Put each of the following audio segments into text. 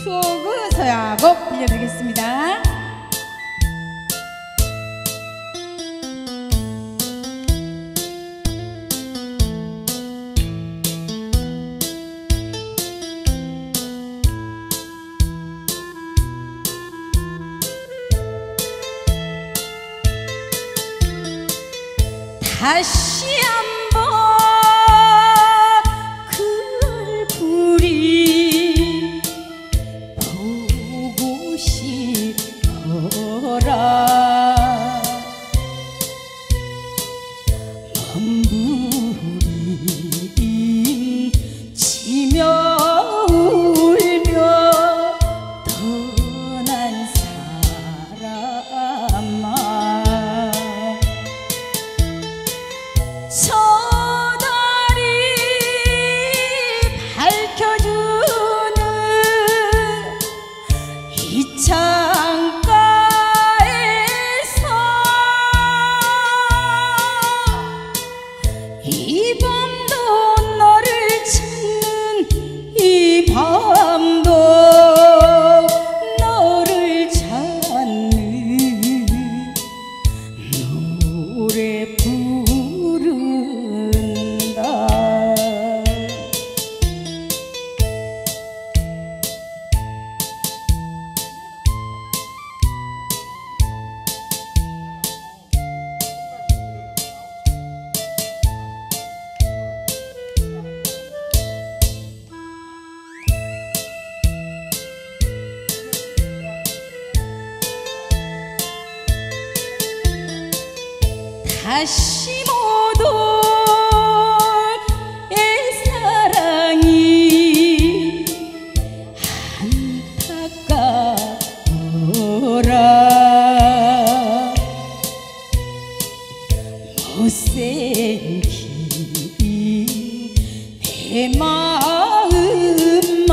추억의 서야곡 들려드리겠습니다. 다시 한번 그 얼굴이 보고 싶어라. 몸부림 치며 울며 떠난 사람아, 저 달이 밝혀주는 이 창가에서 이 밤도 너를 찾는 이 밤도 너를 찾는 노래 부른다. 다시 못 올 애사랑이 안타까워라. 못생긴 내 마음만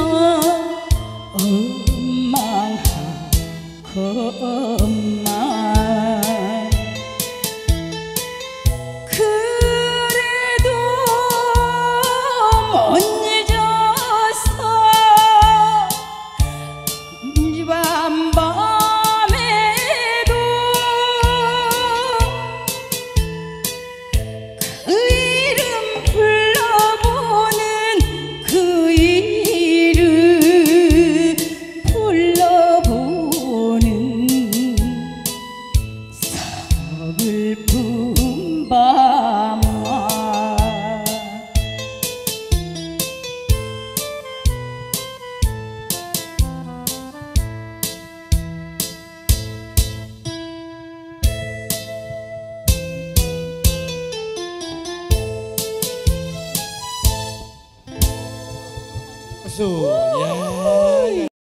엉망하건만 슬픈 밤아. 박수. 야.